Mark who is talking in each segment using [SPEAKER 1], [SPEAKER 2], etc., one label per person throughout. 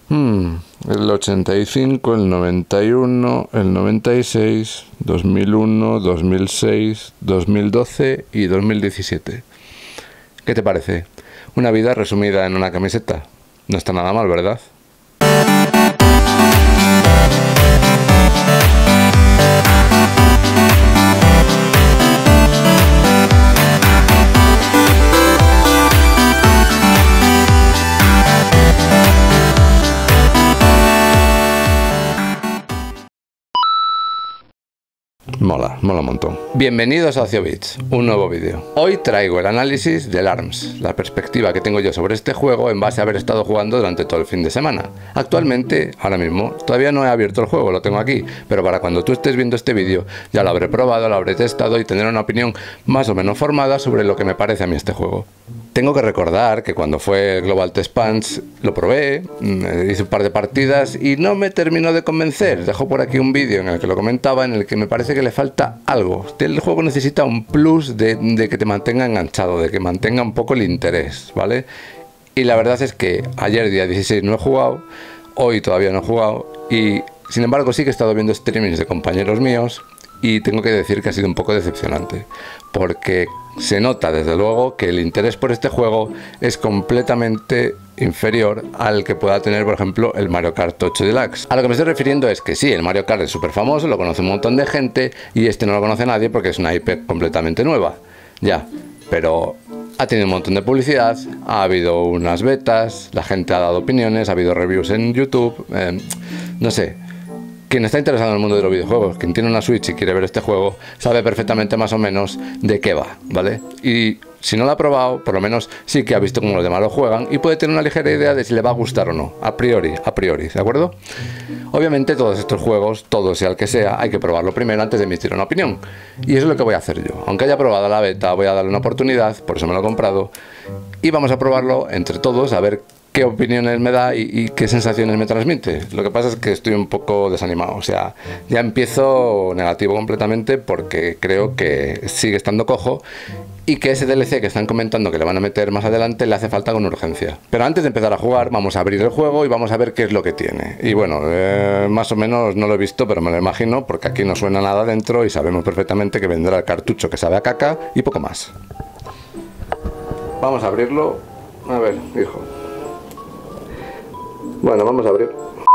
[SPEAKER 1] El 85, el 91, el 96, 2001, 2006, 2012 y 2017. ¿Qué te parece? Una vida resumida en una camiseta. No está nada mal, ¿verdad? Mola un montón. Bienvenidos a OcioBits, un nuevo vídeo. Hoy traigo el análisis del ARMS, la perspectiva que tengo yo sobre este juego en base a haber estado jugando durante todo el fin de semana. Actualmente, ahora mismo, todavía no he abierto el juego, lo tengo aquí, pero para cuando tú estés viendo este vídeo ya lo habré probado, lo habré testado y tendré una opinión más o menos formada sobre lo que me parece a mí este juego. Tengo que recordar que cuando fue el Global Test Punch lo probé, hice un par de partidas y no me terminó de convencer. Dejo por aquí un vídeo en el que lo comentaba, en el que me parece que le falta algo. El juego necesita un plus de que te mantenga enganchado, de que mantenga un poco el interés, ¿vale? Y la verdad es que ayer, día 16, no he jugado, hoy todavía no he jugado y sin embargo sí que he estado viendo streamings de compañeros míos y tengo que decir que ha sido un poco decepcionante, porque se nota desde luego que el interés por este juego es completamente inferior al que pueda tener, por ejemplo, el Mario Kart 8 Deluxe. A lo que me estoy refiriendo es que sí, el Mario Kart es súper famoso, lo conoce un montón de gente y este no lo conoce nadie porque es una IP completamente nueva. Ya, pero ha tenido un montón de publicidad, ha habido unas betas, la gente ha dado opiniones, ha habido reviews en YouTube, no sé. Quien está interesado en el mundo de los videojuegos, quien tiene una Switch y quiere ver este juego, sabe perfectamente más o menos de qué va, ¿vale? Y si no lo ha probado, por lo menos sí que ha visto cómo los demás lo juegan y puede tener una ligera idea de si le va a gustar o no, a priori, ¿de acuerdo? Obviamente todos estos juegos, todo sea el que sea, hay que probarlo primero antes de emitir una opinión. Y eso es lo que voy a hacer yo. Aunque haya probado la beta, voy a darle una oportunidad, por eso me lo he comprado, y vamos a probarlo entre todos a ver qué opiniones me da y qué sensaciones me transmite. Lo que pasa es que estoy un poco desanimado, o sea, ya empiezo negativo completamente porque creo que sigue estando cojo y que ese DLC que están comentando que le van a meter más adelante le hace falta con urgencia. Pero antes de empezar a jugar vamos a abrir el juego y vamos a ver qué es lo que tiene. Y bueno, más o menos no lo he visto, pero me lo imagino porque aquí no suena nada dentro y sabemos perfectamente que vendrá el cartucho que sabe a caca y poco más. Vamos a abrirlo. A ver, hijo. Bueno, vamos a abrir.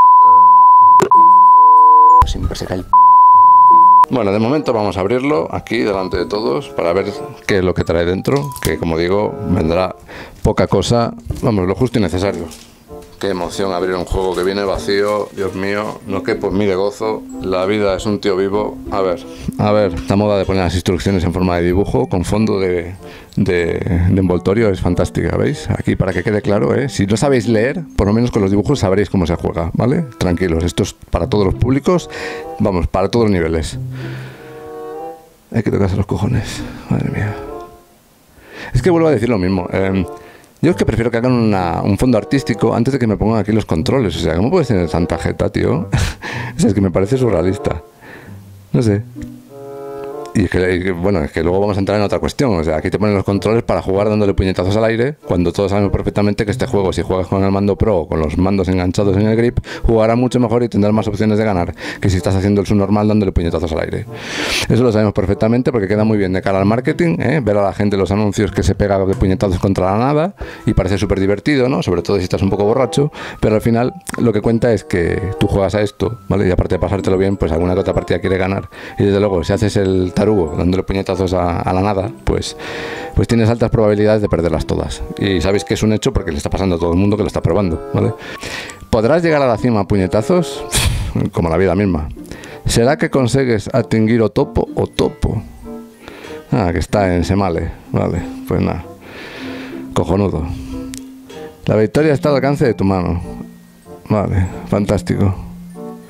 [SPEAKER 1] Siempre se cae. Bueno, de momento vamos a abrirlo aquí delante de todos para ver qué es lo que trae dentro, que como digo, vendrá poca cosa, vamos, lo justo y necesario. Qué emoción abrir un juego que viene vacío, Dios mío, no quepo en mí de gozo, la vida es un tío vivo. A ver, la moda de poner las instrucciones en forma de dibujo con fondo de envoltorio es fantástica, ¿veis? Aquí para que quede claro, ¿eh? Si no sabéis leer, por lo menos con los dibujos sabréis cómo se juega, ¿vale? Tranquilos, esto es para todos los públicos, vamos, para todos los niveles. Hay que tocarse los cojones, madre mía. Es que vuelvo a decir lo mismo, yo es que prefiero que hagan un fondo artístico antes de que me pongan aquí los controles. O sea, ¿cómo puedes tener tanta jeta, tío? O sea, es que me parece surrealista. No sé. Y es que, bueno, es que luego vamos a entrar en otra cuestión. O sea, aquí te ponen los controles para jugar dándole puñetazos al aire, cuando todos sabemos perfectamente que este juego, si juegas con el mando Pro o con los mandos enganchados en el grip, jugará mucho mejor y tendrás más opciones de ganar que si estás haciendo el subnormal dándole puñetazos al aire. Eso lo sabemos perfectamente porque queda muy bien de cara al marketing, ver a la gente los anuncios que se pega de puñetazos contra la nada y parece súper divertido, ¿no? Sobre todo si estás un poco borracho, pero al final lo que cuenta es que tú juegas a esto, ¿vale? Y aparte de pasártelo bien, pues alguna que otra partida quiere ganar. Y desde luego, si haces el tarugo dándole puñetazos a la nada, pues tienes altas probabilidades de perderlas todas. Y sabéis que es un hecho porque le está pasando a todo el mundo que lo está probando, ¿vale? ¿Podrás llegar a la cima a puñetazos? Como la vida misma. ¿Será que consigues atingir o topo? Ah, que está en Semale. Vale, pues nada. Cojonudo. La victoria está al alcance de tu mano. Vale, fantástico.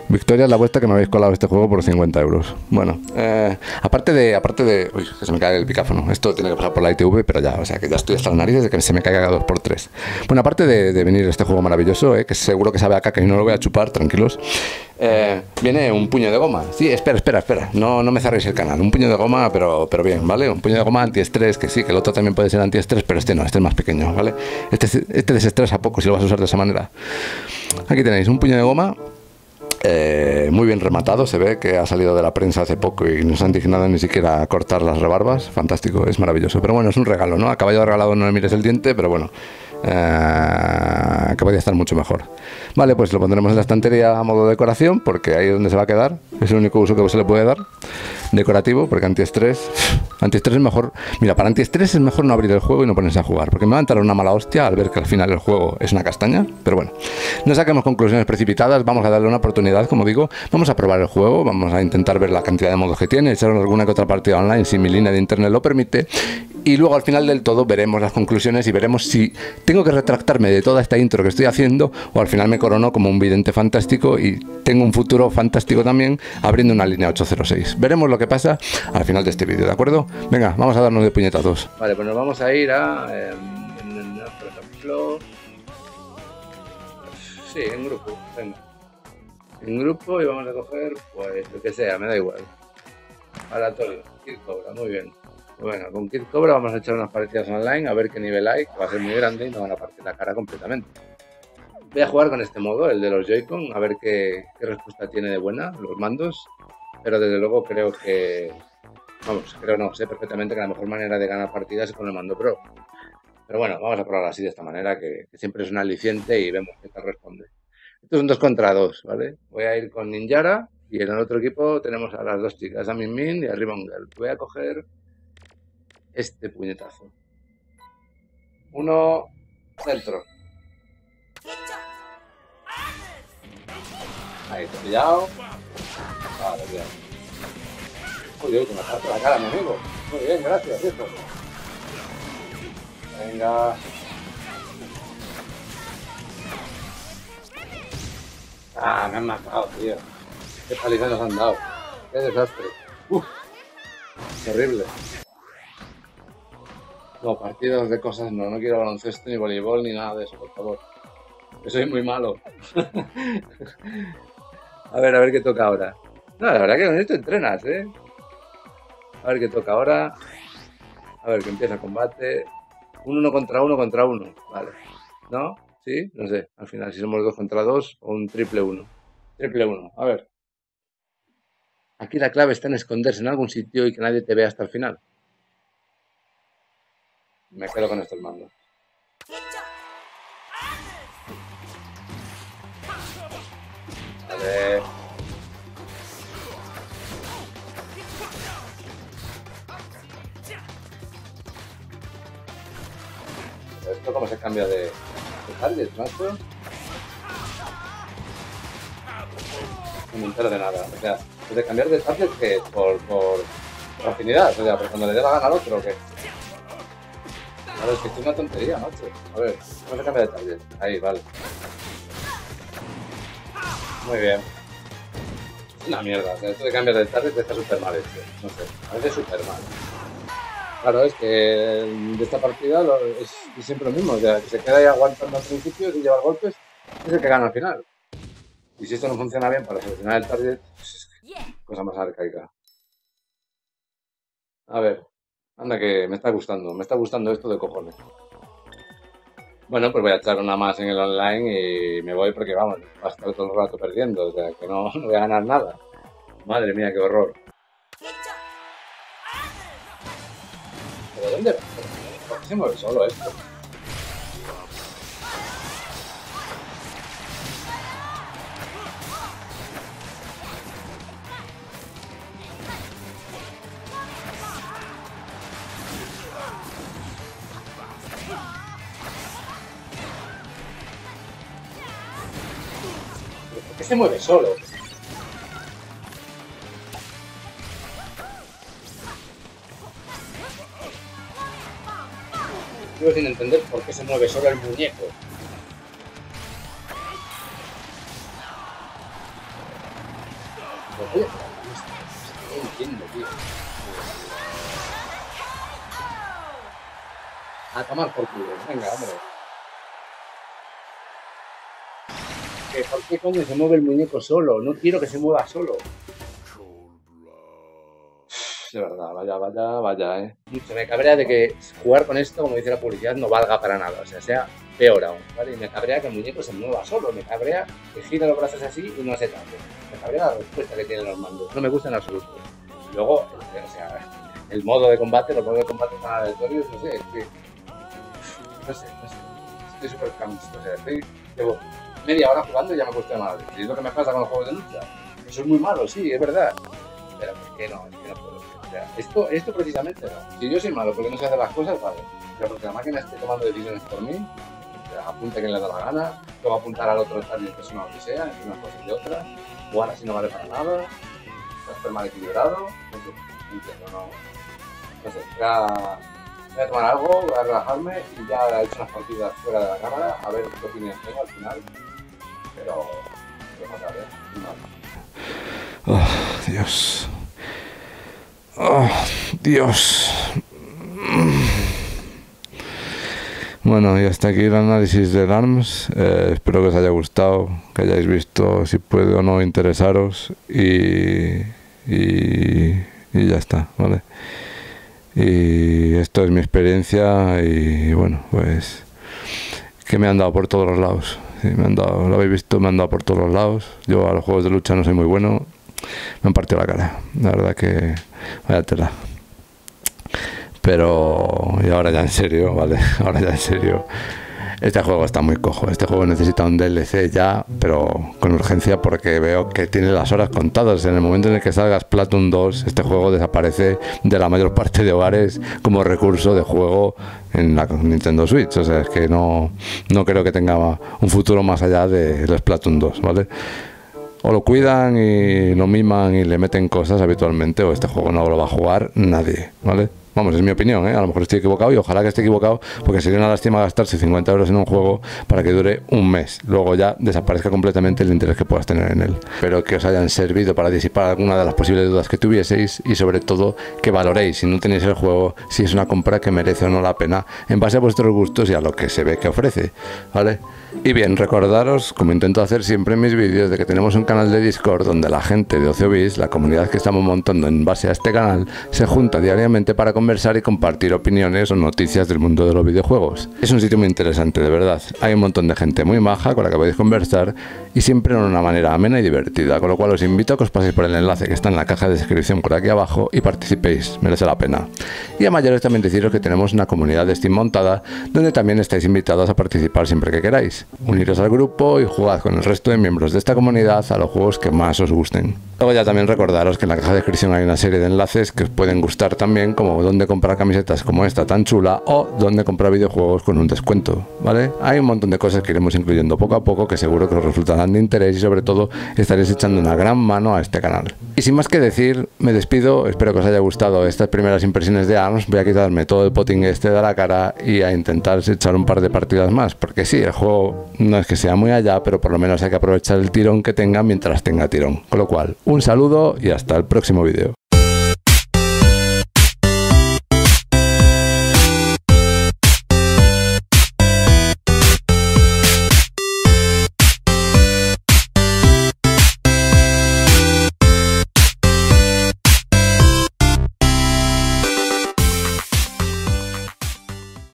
[SPEAKER 1] Victoria es la vuestra que me habéis colado este juego por 50 euros. Bueno, aparte de... Uy, que se me cae el picáfono. Esto tiene que pasar por la ITV, pero ya, o sea, que ya estoy hasta las narices de que se me caiga cada 2x3. Bueno, aparte de venir este juego maravilloso, que seguro que sabe a caca y no lo voy a chupar, tranquilos, viene un puño de goma. Sí, espera. No me cerréis el canal. Un puño de goma, pero bien, ¿vale? Un puño de goma antiestrés, que sí, que el otro también puede ser antiestrés, pero este no, este es más pequeño, ¿vale? Este desestresa poco si lo vas a usar de esa manera. Aquí tenéis un puño de goma. Muy bien rematado, se ve que ha salido de la prensa hace poco y no se han dignado ni siquiera a cortar las rebarbas. Fantástico, es maravilloso. Pero bueno, es un regalo, ¿no? A caballo regalado no le mires el diente, pero bueno, que podría estar mucho mejor. Vale, pues lo pondremos en la estantería a modo de decoración, porque ahí es donde se va a quedar. Es el único uso que se le puede dar, decorativo, porque antiestrés es mejor. Mira, para antiestrés es mejor no abrir el juego y no ponerse a jugar, porque me va a entrar una mala hostia al ver que al final el juego es una castaña. Pero bueno, no saquemos conclusiones precipitadas, vamos a darle una oportunidad, como digo. Vamos a probar el juego, vamos a intentar ver la cantidad de modos que tiene, echar alguna que otra partida online si mi línea de internet lo permite, y luego al final del todo veremos las conclusiones y veremos si tengo que retractarme de toda esta intro que estoy haciendo o al final me corono como un vidente fantástico y tengo un futuro fantástico también abriendo una línea 806. Veremos lo que pasa al final de este vídeo, ¿de acuerdo? Venga, vamos a darnos de puñetazos. Vale, pues nos vamos a ir a... por ejemplo... Sí, en grupo, venga. En grupo y vamos a coger, pues, lo que sea, me da igual. Aleatorio, Kid Cobra, muy bien. Bueno, con Kid Cobra vamos a echar unas partidas online a ver qué nivel hay, que va a ser muy grande y nos van a partir la cara completamente. Voy a jugar con este modo, el de los Joy-Con, a ver qué respuesta tiene de buena los mandos, pero desde luego creo que... Vamos, creo no, sé perfectamente que la mejor manera de ganar partidas es con el mando Pro. Pero bueno, vamos a probar así de esta manera, que siempre es un aliciente y vemos qué tal responde. Esto es un 2 contra 2, ¿vale? Voy a ir con Ninjara y en el otro equipo tenemos a las dos chicas, a Min Min y a Ribbon Girl. Voy a coger este puñetazo. Uno, centro. Ahí, te he pillado. Vale, bien. Uy, que me parte la cara, mi amigo. Muy bien, gracias, hijo. Venga. Ah, me han matado, tío. Qué paliza nos han dado. Qué desastre. Uf. Terrible. No, partidos de cosas no. No quiero baloncesto, ni voleibol, ni nada de eso, por favor. Que soy muy malo. A ver qué toca ahora. No, la verdad que con esto entrenas, ¿eh? A ver qué toca ahora. A ver que empieza el combate. Un 1 contra 1 contra 1. Vale. ¿No? ¿Sí? No sé. Al final, si somos 2 contra 2 o un triple 1. Triple 1. A ver. Aquí la clave está en esconderse en algún sitio y que nadie te vea hasta el final. Me quedo con estos mandos. Vale. ¿Esto cómo se cambia de target, macho? No me entero de nada. O sea, de cambiar de target que por afinidad. O sea, por cuando le dé la gana al otro o qué. Claro, es que esto es una tontería, macho. A ver, ¿cómo se cambia de target? Ahí, vale. Muy bien. Es una mierda. O sea, esto de cambiar de target está súper mal hecho. No sé, parece súper mal. Claro, es que de esta partida es siempre lo mismo, o sea, que se queda ahí aguantando al principio sin llevar golpes, es el que gana al final. Y si esto no funciona bien para seleccionar el target, cosa más arcaica. A ver, anda que me está gustando esto de cojones. Bueno, pues voy a echar una más en el online y me voy porque, vamos, va a estar todo el rato perdiendo, o sea, que no voy a ganar nada. Madre mía, qué horror. ¿Pero dónde? ¿Por qué se mueve solo esto? ¿Por qué se mueve solo? Sigo sin entender por qué se mueve solo el muñeco. Oye, no entiendo, tío. A tomar por culo. Venga, hombre. ¿Por qué coño se mueve el muñeco solo? No quiero que se mueva solo. De verdad, vaya, Se me cabrea de que jugar con esto, como dice la publicidad, no valga para nada. O sea peor aún, ¿vale? Y me cabrea que el muñeco se mueva solo. Me cabrea que gira los brazos así y no se tape. Me cabrea la respuesta que tienen los mandos. No me gusta en absoluto. Y luego, o sea, el modo de combate, los modos de combate tan aleatorios, no sé, es que... No sé. Estoy súper cansado. O sea, llevo media hora jugando y ya me cuesta mal. Y es lo que me pasa con los juegos de lucha. Eso es muy malo, sí, es verdad. Pero es que no puedo. O sea, esto precisamente no. Si yo soy malo porque no sé hacer las cosas, vale. Pero porque la máquina esté tomando decisiones por mí, o sea, apunte a quien le da la gana, luego apuntar al otro tal y el personaje que sea, entre unas cosas y otras, jugar así no vale para nada, está súper mal equilibrado, no entiendo, no sé, voy a tomar algo, voy a relajarme y ya he hecho unas partidas fuera de la cámara, a ver qué opinión tengo al final, pero fatal,
[SPEAKER 2] Oh, Dios. Oh, Dios. Bueno, y hasta aquí el análisis del ARMS. Espero que os haya gustado, que hayáis visto si puede o no interesaros y ya está, ¿vale? Y esto es mi experiencia y bueno, pues que me han dado por todos los lados. Sí, lo habéis visto, me han dado por todos los lados. Yo a los juegos de lucha no soy muy bueno. Me han partido la cara. La verdad que... vaya tela. Pero... y ahora ya en serio, ¿vale? Ahora ya en serio. Este juego está muy cojo. Este juego necesita un DLC ya, pero con urgencia porque veo que tiene las horas contadas. En el momento en el que salga Splatoon 2, este juego desaparece de la mayor parte de hogares como recurso de juego en la Nintendo Switch. O sea, es que no creo que tenga un futuro más allá de Splatoon 2, ¿vale? O lo cuidan y lo miman y le meten cosas habitualmente, o este juego no lo va a jugar nadie, ¿vale? Vamos, es mi opinión, ¿eh? A lo mejor estoy equivocado y ojalá que esté equivocado, porque sería una lástima gastarse 50 euros en un juego para que dure un mes. Luego ya desaparezca completamente el interés que puedas tener en él. Espero que os hayan servido para disipar alguna de las posibles dudas que tuvieseis y sobre todo que valoréis, si no tenéis el juego, si es una compra que merece o no la pena en base a vuestros gustos y a lo que se ve que ofrece, ¿vale? Y bien, recordaros, como intento hacer siempre en mis vídeos, de que tenemos un canal de Discord donde la gente de OcioBits, la comunidad que estamos montando en base a este canal, se junta diariamente para conversar y compartir opiniones o noticias del mundo de los videojuegos. Es un sitio muy interesante, de verdad. Hay un montón de gente muy maja con la que podéis conversar y siempre de una manera amena y divertida, con lo cual os invito a que os paséis por el enlace que está en la caja de descripción por aquí abajo y participéis, merece la pena. Y a mayores también deciros que tenemos una comunidad de Steam montada donde también estáis invitados a participar siempre que queráis. Uniros al grupo y jugad con el resto de miembros de esta comunidad a los juegos que más os gusten. Luego ya también recordaros que en la caja de descripción hay una serie de enlaces que os pueden gustar también, como dónde comprar camisetas como esta tan chula o dónde comprar videojuegos con un descuento, ¿vale? Hay un montón de cosas que iremos incluyendo poco a poco que seguro que os resultarán de interés y sobre todo estaréis echando una gran mano a este canal. Y sin más que decir, me despido, espero que os haya gustado estas primeras impresiones de ARMS, voy a quitarme todo el potting este de la cara y a intentar echar un par de partidas más, porque sí, el juego no es que sea muy allá, pero por lo menos hay que aprovechar el tirón que tenga mientras tenga tirón. Con lo cual, un saludo y hasta el próximo vídeo.